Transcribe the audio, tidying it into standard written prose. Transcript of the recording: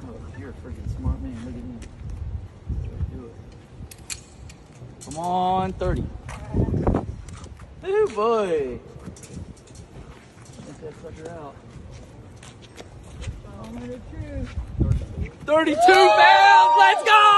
You're a freaking smart man. Look at him. Do it. Come on, 30. Oh boy. Get that sucker out. 32 pounds. Let's go.